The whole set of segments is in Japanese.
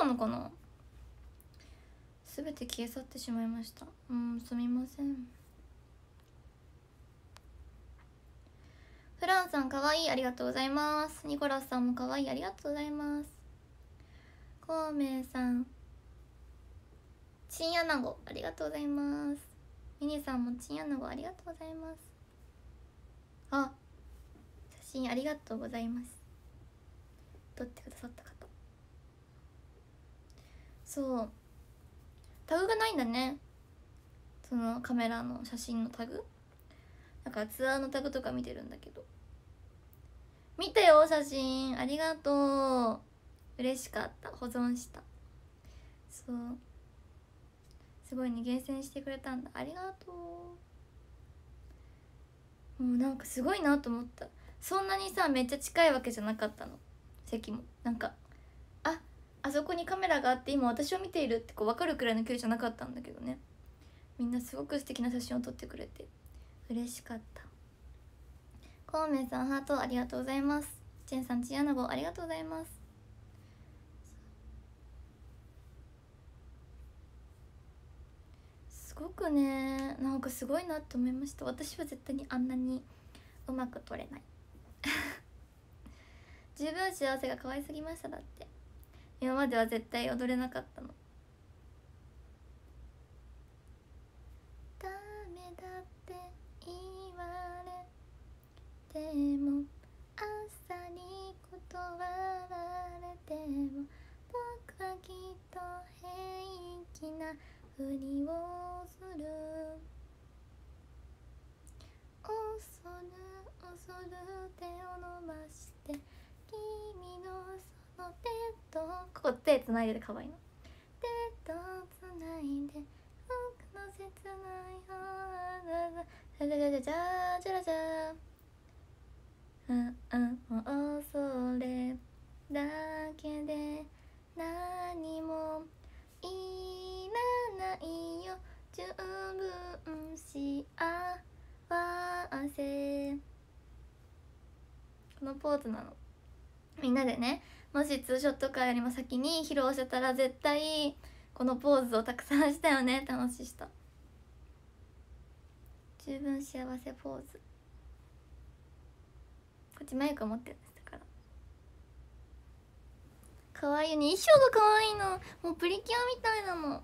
のかな。すべて消え去ってしまいました。すみません。フランさんかわいい、ありがとうございます。ニコラスさんもかわいい、ありがとうございます。孔明さん、チンアナゴありがとうございます。ミニさんもチンアナゴありがとうございます。あ、写真ありがとうございます。撮ってくださった方、そうタグがないんだね、そのカメラの写真のタグ。だからツアーのタグとか見てるんだけど、見たよ写真、ありがとう、嬉しかった、保存した。そうすごいね、厳選してくれたんだ、ありがとう。もうなんかすごいなと思った。そんなにさめっちゃ近いわけじゃなかったの、席も。なんかあそこにカメラがあって今私を見ているってこう分かるくらいの距離じゃなかったんだけどね、みんなすごく素敵な写真を撮ってくれて嬉しかった。孔明さんハートありがとうございます。チェンさんチンアナゴありがとうございます。すごくね、なんかすごいなって思いました。私は絶対にあんなにうまく撮れない十分幸せが可愛すぎました。だって今までは絶対踊れなかったの。ダメだって言われてもあっさり断られても僕はきっと平気なふりをする。恐る恐る手を伸ばして君のその手と、ここ手つないでてかわいいの。手とつないで僕の切ないじゃじゃじゃじゃじゃじゃじゃもうそれだけで何もいらないよ、十分幸せ。このポーズなの。みんなでね、もしツーショット会よりも先に披露してたら絶対このポーズをたくさんしたよねって話した。十分幸せポーズ。こっちマイク持ってるんですから。かわいいよね、衣装がかわいいの。もうプリキュアみたいなの。と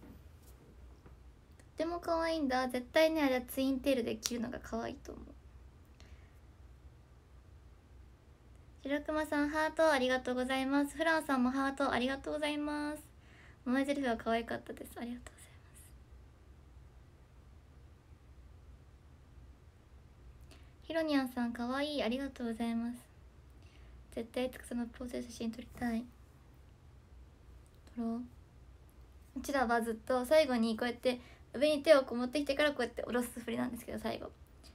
ってもかわいいんだ。絶対ねあれはツインテールで着るのがかわいいと思う。白熊さんハートありがとうございます。フランさんもハートありがとうございます。前ゼリフは可愛かったです。ありがとうございます。ヒロニャンさんかわいい、ありがとうございます。絶対たくさんのポーズで写真撮りたい。撮ろう。うちらはずっと最後にこうやって上に手をこう持ってきてからこうやって下ろす振りなんですけど、最後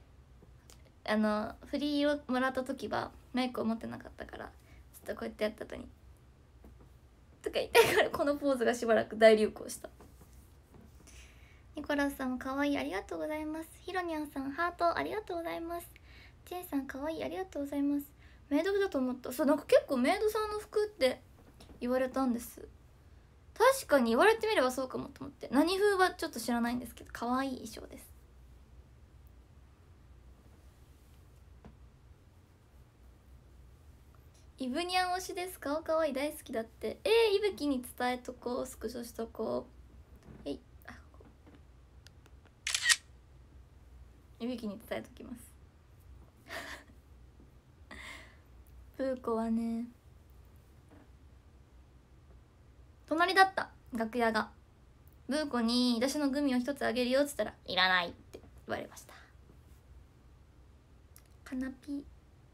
振りをもらった時はマイクを持ってなかったから、ちょっとこうやってやった後にとか言ってからこのポーズがしばらく大流行した。ニコラスさんもかわいい、ありがとうございます。ヒロニャンさんハートありがとうございます。チェンさんかわいい、ありがとうございます。メイド服だと思った。そう、なんか結構メイドさんの服って言われたんです。確かに言われてみればそうかもと思って。何風はちょっと知らないんですけど、かわいい衣装です。イブニャン推しです。顔かわいい、大好きだって。いぶきに伝えとこう、スクショしとこう。いぶきに伝えときますプーコはね、隣だった、楽屋が。ブーコに私のグミを一つあげるよっつったらいらないって言われました。カナピ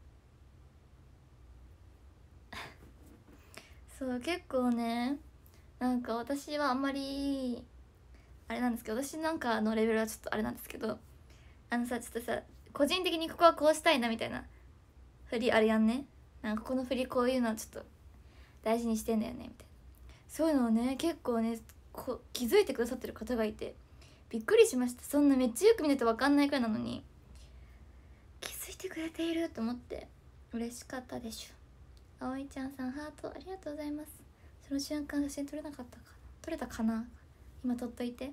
そう結構ね、なんか私はあんまりあれなんですけど、私なんかのレベルはちょっとあれなんですけど、ちょっとさ個人的にここはこうしたいなみたいな振りあれやんね。なんかこの振りこういうのはちょっと大事にしてんだよねみたいな、そういうのをね結構ね気づいてくださってる方がいてびっくりしました。そんなめっちゃよく見ないと分かんないくらいなのに気づいてくれていると思って嬉しかったでしょ。あおいちゃんさんハートありがとうございます。 その瞬間写真撮れなかったかな、撮れたかな。今撮っといて。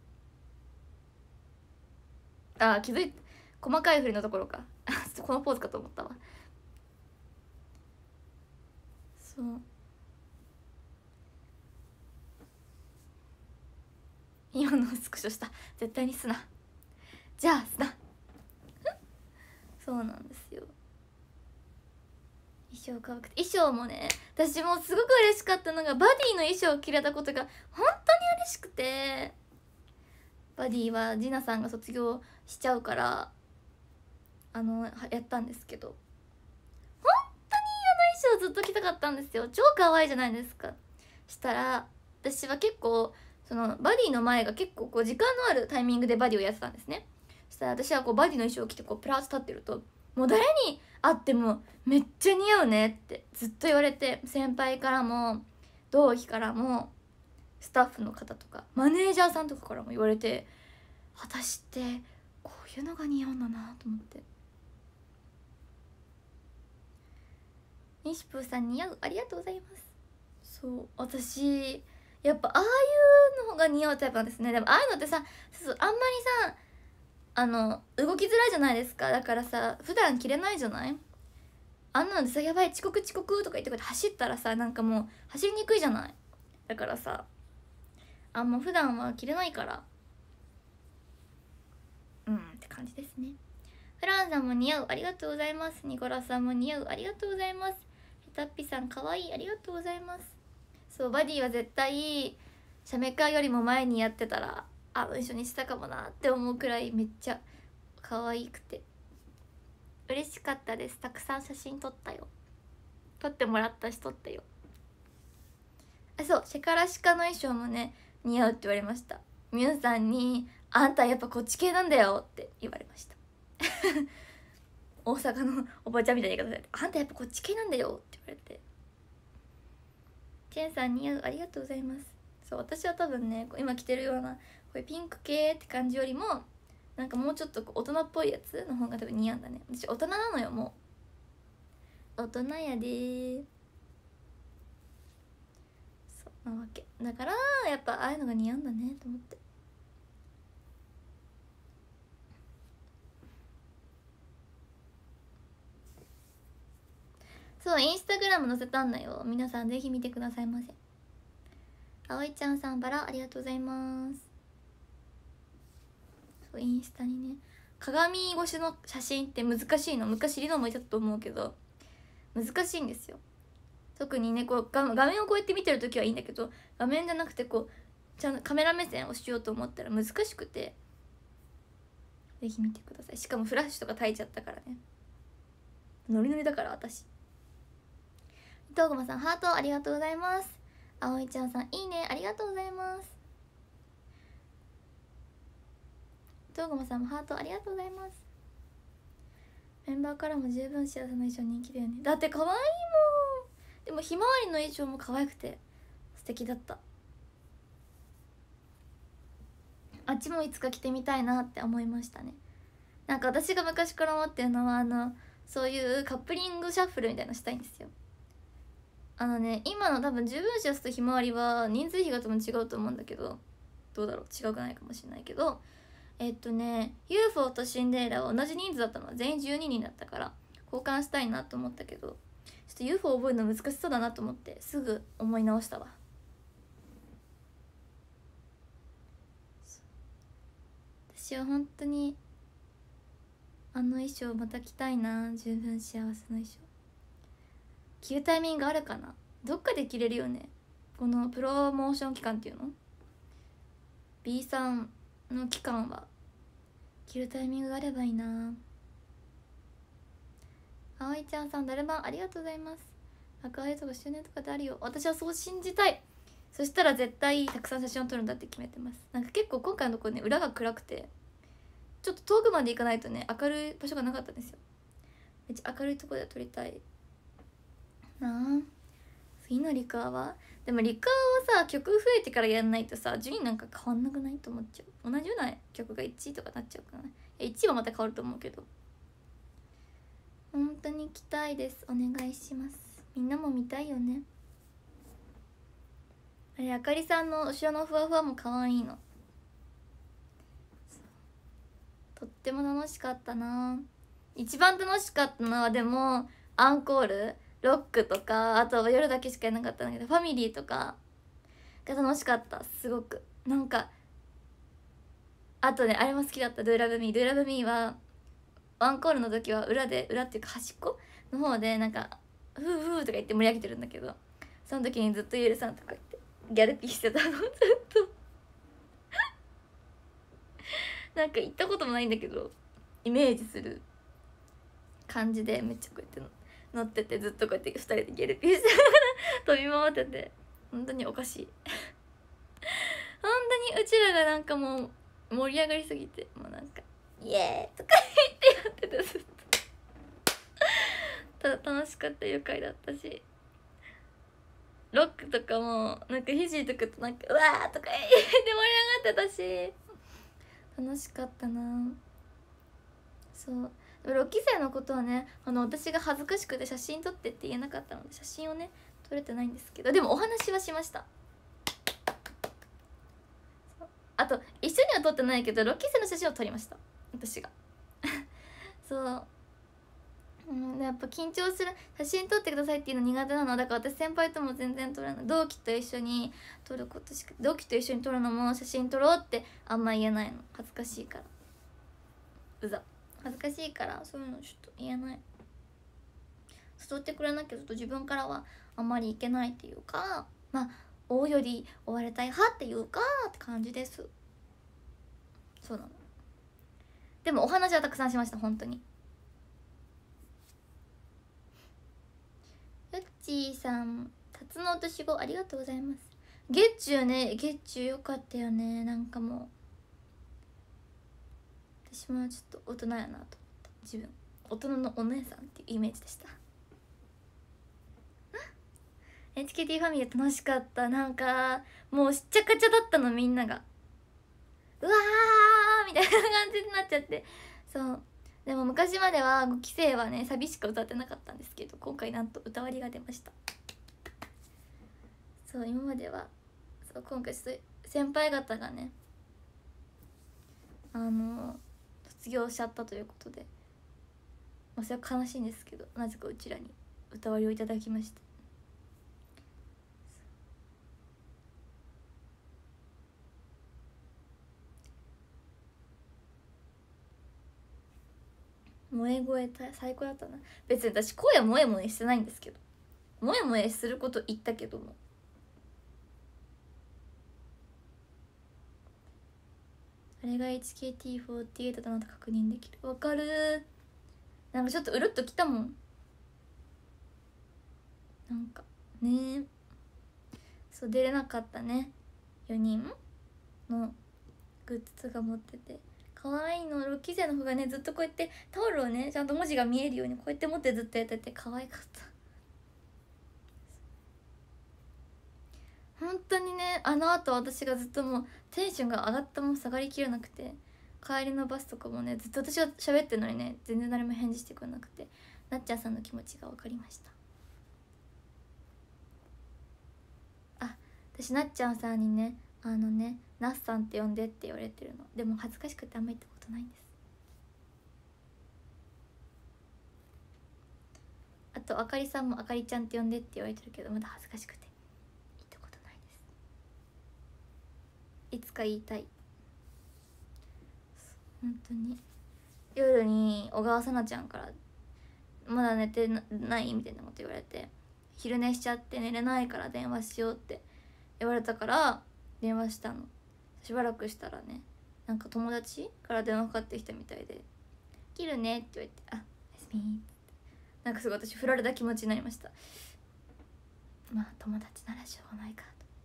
あ、気づいた、細かい振りのところかこのポーズかと思ったわ。そう、今のスクショした。絶対にすな、じゃあすなそうなんですよ。衣装かわくて、衣装もね、私もすごく嬉しかったのがバディの衣装を着れたことが本当に嬉しくて、バディはジナさんが卒業しちゃうからやったんですけど、本当に衣装ずっと着たかったんですよ。超可愛いじゃないですか。したら私は結構そのバディの前が結構こう時間のあるタイミングでバディをやってたんですね。そしたら私はこうバディの衣装を着てこうプラス立ってると、もう誰に会ってもめっちゃ似合うねってずっと言われて、先輩からも同期からもスタッフの方とかマネージャーさんとかからも言われて、私ってこういうのが似合うんだなと思って。西プーさん似合う、ありがとうございます。そう、私やっぱああいうのが似合うタイプなんですね。でもああいうのってさ、そうあんまりさ動きづらいじゃないですか。だからさ普段着れないじゃない。あんなのでさ、やばい遅刻遅刻とか言ってこうやって走ったらさ、なんかもう走りにくいじゃない。だからさもう普段は着れないからって感じですね。フランさんも似合う、ありがとうございます。ニコラさんも似合う、ありがとうございます。ヘタッピさんかわいい、ありがとうございます。そう、バディは絶対シャメカよりも前にやってたら一緒にしたかもなって思うくらいめっちゃ可愛くて嬉しかったです。たくさん写真撮ったよ。撮ってもらったし撮ったよ。そう、シェカラシカの衣装もね似合うって言われました。ミュンさんにあんたやっぱこっち系なんだよって言われました大阪のおばちゃんみたいな言い方されて、あんたやっぱこっち系なんだよって言われて、チェンさん似合う、ありがとうございます。そう、私は多分ね今着てるようなこういうピンク系って感じよりもなんかもうちょっと大人っぽいやつの方が多分似合うんだね。私大人なのよ、もう大人やでー。そうなわけだから、やっぱああいうのが似合うんだねと思って。そう、インスタグラム載せたんだよ。皆さんぜひ見てくださいませ。あおいちゃんさんバラありがとうございます。そう、インスタにね鏡越しの写真って難しいの。昔リノも言ったと思うけど難しいんですよ。特にねこう画面をこうやって見てる時はいいんだけど、画面じゃなくてこうちゃんとカメラ目線をしようと思ったら難しくて、ぜひ見てください。しかもフラッシュとか焚いちゃったからね、ノリノリだから私。伊藤駒さんハートありがとうございます。あおいちゃんさんいいね、ありがとうございます。伊藤駒さんもハートありがとうございます。メンバーからも十分幸せの衣装人気だよね。だって可愛いもん。でもひまわりの衣装も可愛くて素敵だった。あっちもいつか着てみたいなって思いましたね。なんか私が昔から思ってるのはそういうカップリングシャッフルみたいなのしたいんですよ。今の多分十分幸せとひまわりは人数比が多分違うと思うんだけど、どうだろう、違くないかもしれないけど、UFO とシンデレラは同じ人数だったのは全員12人だったから交換したいなと思ったけど、ちょっと UFO 覚えるの難しそうだなと思ってすぐ思い直したわ。私は本当に衣装また着たいな。十分幸せの衣装着るタイミングあるかな。どっかで着れるよね、このプロモーション期間っていうの B さんの期間は着るタイミングがあればいいな。あおいちゃんさんだるまありがとうございます。赤ワイとか周年とかであるよ。私はそう信じたい。そしたら絶対たくさん写真を撮るんだって決めてます。なんか結構今回のところね裏が暗くてちょっと遠くまで行かないとね明るい場所がなかったんですよ。めっちゃ明るいところで撮りたいなあ。次のリカーはでもリカーはさ曲増えてからやんないとさ順位なんか変わんなくないと思っちゃう。同じような曲が1位とかなっちゃうかな。1位はまた変わると思うけど、本当に来たいです。お願いします。みんなも見たいよね。 あれあかりさんの後ろのふわふわも可愛いの。とっても楽しかったな。一番楽しかったのはでもアンコールロックとか、あとは夜だけしかやらなかったんだけどファミリーとかが楽しかった。すごくなんか、あとねあれも好きだった。 Do Love Me Do Love Me はアンコールの時は裏っていうか端っこの方でなんかフーフーとか言って盛り上げてるんだけど、その時にずっとゆるさんとか言ってギャルピーしてたのずっとなんか行ったこともないんだけどイメージする感じでめっちゃこうやって乗ってて、ずっとこうやって2人でギャルピーして飛び回ってて、本当におかしい本当にうちらがなんかもう盛り上がりすぎて、もうなんかイエーイとか言ってやってたずっと楽しかった。愉快だったし、ロックとかもなんかひじーとかとなんかうわーとか言って盛り上がってたし楽しかったな。そう6期生のことはね、私が恥ずかしくて写真撮ってって言えなかったので写真をね撮れてないんですけど、でもお話はしました。あと一緒には撮ってないけど6期生の写真を撮りました私がそう、やっぱ緊張する。写真撮ってくださいっていうの苦手なのだから、私先輩とも全然撮らない。同期と一緒に撮ることしか、同期と一緒に撮るのも写真撮ろうってあんま言えないの、恥ずかしいから。恥ずかしいからそういうのちょっと言えない。誘ってくれなきゃちょっと自分からはあんまりいけないっていうか、まあ大より追われたい派っていうかって感じです。そうなの。でもお話はたくさんしました。本当に。よっちーさん、辰の落とし子ありがとうございます。月中ね、月中よかったよね。なんかもう私もちょっと大人やなと思った。自分大人のお姉さんっていうイメージでした。HKT ファミリー楽しかった。なんかもうしっちゃかちゃだったの、みんながうわーみたいな感じになっちゃって。そうでも昔までは5期生はねサビしか歌ってなかったんですけど、今回なんと歌割りが出ました。そう今まではそう今回先輩方がね卒業しちゃったということで、まあそれは悲しいんですけど、なぜかうちらに歌割りをいただきました。萌え声最高だったな。別に私声は萌え萌えしてないんですけど、萌え萌えすること言ったけども、あれが HKT48 だなと確認できる。わかる。なんかちょっとうるっときたもん。なんかね、そう出れなかったね4人のグッズが持ってて可愛いの。6期生の方がねずっとこうやってタオルをねちゃんと文字が見えるようにこうやって持ってずっとやってて可愛かった。本当にね、あのあと私がずっともうテンションが上がったもん下がりきれなくて、帰りのバスとかもねずっと私が喋ってるのにね全然誰も返事してくれなくて、なっちゃんさんの気持ちが分かりました。あ、私なっちゃんさんにねなっさんって呼んでって言われてるの。でも恥ずかしくてあんま言ったことないんです。あとあかりさんもあかりちゃんって呼んでって言われてるけどまだ恥ずかしくて言ったことないです。いつか言いたい。本当に夜に小川さなちゃんからまだ寝てないみたいなこと言われて、昼寝しちゃって寝れないから電話しようって言われたから電話したの。しばらくしたらねなんか友達から電話かかってきたみたいで「切るね」って言われて「あ、おやすみ」ってなんかすごい私振られた気持ちになりました。まあ友達ならしょうがないかと思って。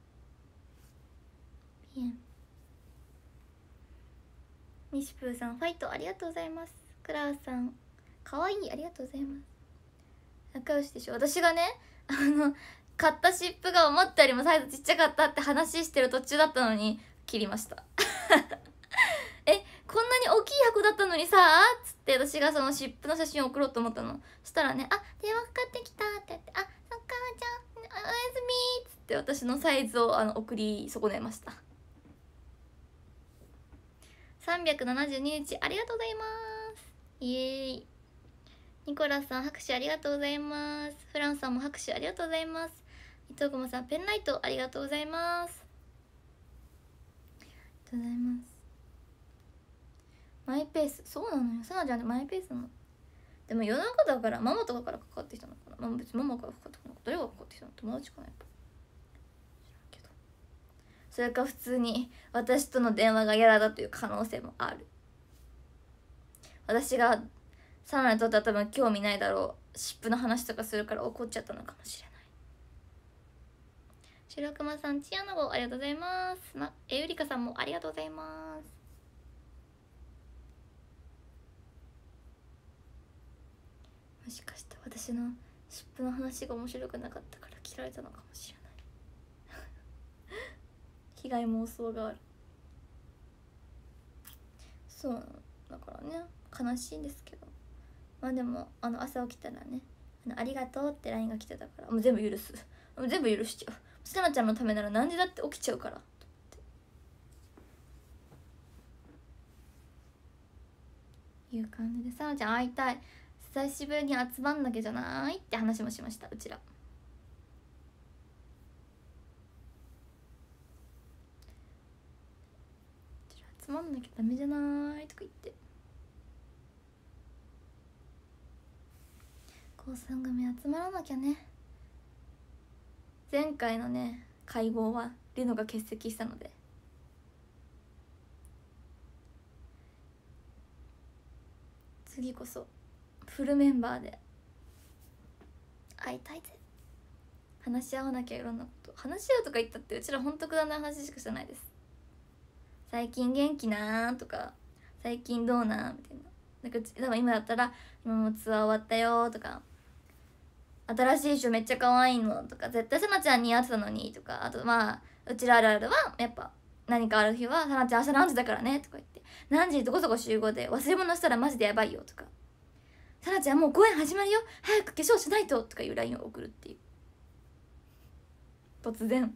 ピエンミシプーさんファイトありがとうございます。クラーさんかわいいありがとうございます。仲良しでしょ。私がね買った湿布が思ったよりもサイズちっちゃかったって話してる途中だったのに切りましたこんなに大きい箱だったのにさっつって私がその湿布の写真を送ろうと思ったの。そしたらね「あ、電話かかってきた」って言って「あ、そっかじゃみ」っつって私のサイズを送り損ねました。372日ありがとうございます。イエーイ。ニコラスさん拍手ありがとうございます。フランさんも拍手ありがとうございます。伊藤駒さんペンライトありがとうございます。ありがとうございます。マイペース、そうなのよ。さなちゃんってマイペースなの。でも夜中だからママとかからかかってきたのかな。別にママからかかってきたのか、誰がかかってきたの、友達かな、やっぱ知らんけど。それか普通に私との電話が嫌だという可能性もある。私がサナにとっては多分興味ないだろう、湿布の話とかするから怒っちゃったのかもしれない。白熊さんチアノゴありがとうございます。ゆりかさんもありがとうございます。もしかして私の湿布の話が面白くなかったから切られたのかもしれない被害妄想がある。そうなのだからね、悲しいんですけど、まあでも朝起きたらね、ありがとうって LINE が来てたから、もう全部許す、もう全部許しちゃう。さなちゃんのためなら何時だって起きちゃうからという感じで、さなちゃん会いたい、久しぶりに集まんなきゃじゃないって話もしました。うちら集まんなきゃダメじゃないとか言って、高3組集まらなきゃね。前回のね会合はリノが欠席したので、次こそフルメンバーで会いたいぜ。話し合わなきゃ、いろんなこと話し合うとか言ったってうちらほんとくだらない話しかしてないです。最近元気なーとか、最近どうなんみたいな。なんか多分今だったら今もツアー終わったよとか、新しい衣装めっちゃ可愛いのとか、絶対さなちゃん似合ってたのにとか、あとまあうちらあるあるはやっぱ何かある日は「さなちゃん明日何時だからね」とか言って、何時どこそこ集合で忘れ物したらマジでやばいよとか、さなちゃんもう公演始まるよ早く化粧しないととかいう LINE を送るっていう、突然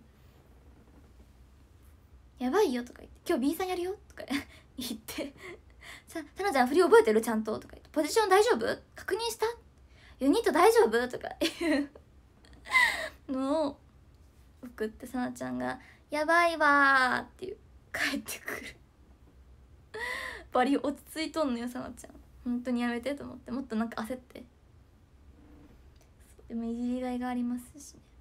やばいよとか言って、今日 B さんやるよとか言ってさなちゃん振り覚えてるちゃんととか言って、ポジション大丈夫確認したユニット大丈夫とかいうのを送って、さなちゃんが「やばいわ」っていう帰ってくるバリ落ち着いとんのよさなちゃん。本当にやめてと思って、もっとなんか焦って、でもいじりがいがありますしね。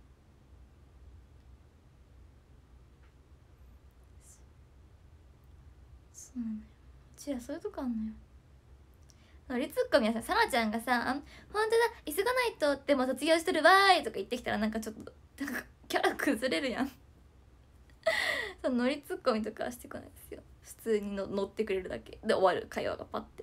そうなのよ、うちらそういうとこあんのよ。ノリツッコミはさ、さなちゃんがさ「ほんとだ急がないと」って「も卒業してるわーい」とか言ってきたらなんかちょっとなんかキャラ崩れるやんそのノリツッコミとかはしてこないですよ。普通に乗ってくれるだけで終わる会話がパッて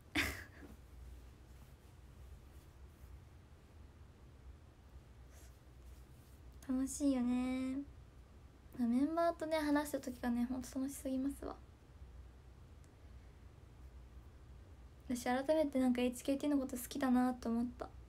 楽しいよね。メンバーとね話した時がねほんと楽しすぎますわ。私改めてなんか HKT のこと好きだなと思った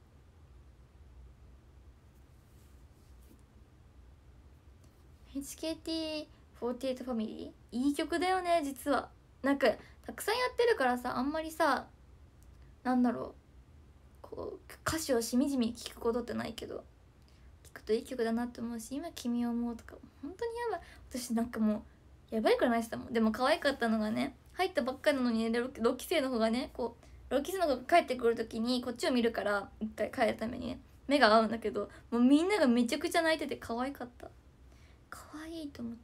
。HKT48 ファミリーいい曲だよね実は。なんかたくさんやってるからさ、あんまりさなんだろう、こう歌詞をしみじみ聴くことってないけど、聞くといい曲だなって思うし、今君を思うとか本当にやばい。私なんかもうやばいくらい泣いてたもん。でも可愛かったのがね、入ったばっかりなのにね、6期生の方がねこう6期生の方が帰ってくる時にこっちを見るから一回帰るためにね目が合うんだけど、もうみんながめちゃくちゃ泣いてて可愛かった。可愛いと思って。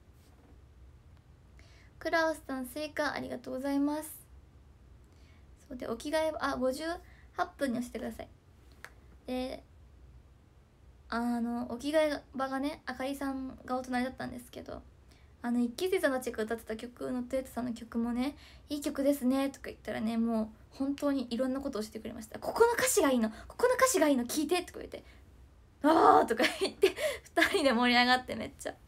クラウスさんスイカありがとうございます。そうでお着替え58分に教えてください。でお着替え場がねあかりさんがお隣だったんですけど、一期生さんたちが歌ってた曲のトヨタさんの曲もねいい曲ですねとか言ったらね、もう本当にいろんなことをしてくれました。ここの歌詞がいいの、ここの歌詞がいいの聞いてとか言って、あーとか言って2人で盛り上がってめっちゃ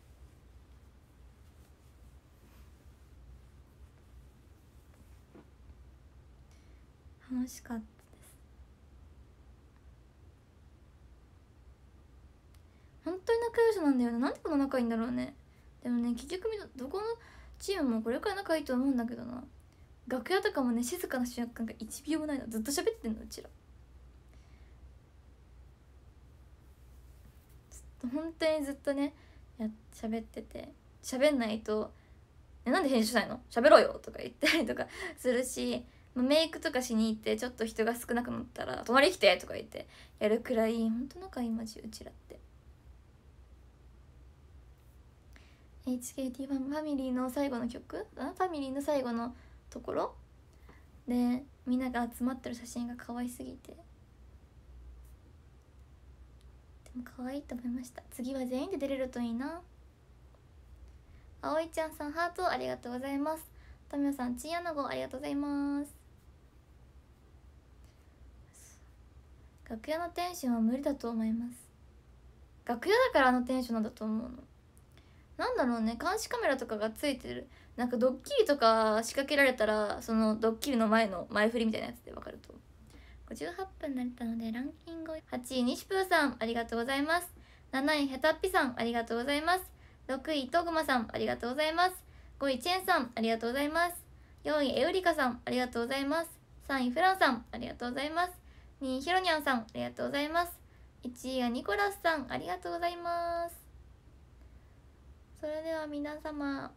楽しかったです。 本当に仲良しなんだよね。なんでこんな仲いいんだろうね。でもね結局どこのチームもこれくらい仲いいと思うんだけどな。楽屋とかもね静かな瞬間が1秒もないの。ずっと喋ってんのうちら。本当にずっとね喋ってて、喋んないと「なんで編集しないの？喋ろうよ」とか言ったりとかするし、メイクとかしに行ってちょっと人が少なくなったら「隣来て」とか言ってやるくらい本当仲いい。マジうちらって。 HKT ファミリーの最後の曲、ファミリーの最後のところでみんなが集まってる写真が可愛すぎて、でも可愛いと思いました。次は全員で出れるといいな。あおいちゃんさんハートありがとうございます。とみおさんチンアナゴありがとうございます。楽屋のテンションは無理だと思います。楽屋だからあのテンションなんだと思うの。なんだろうね、監視カメラとかがついてる、なんかドッキリとか仕掛けられたらそのドッキリの前の前振りみたいなやつで分かると。58分になったのでランキング。8位西プーさんありがとうございます。7位ヘタッピさんありがとうございます。6位トグマさんありがとうございます。5位チェンさんありがとうございます。4位エウリカさんありがとうございます。3位フランさんありがとうございます。2位ヒロニャンさんありがとうございます。1位がニコラスさんありがとうございます。それでは皆様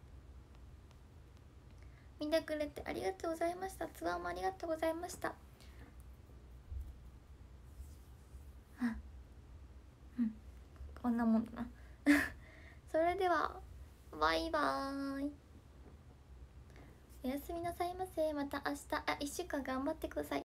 見てくれてありがとうございました。ツアーもありがとうございました。こんなもんだなそれではバイバーイ。おやすみなさいませ。また明日1週間頑張ってください。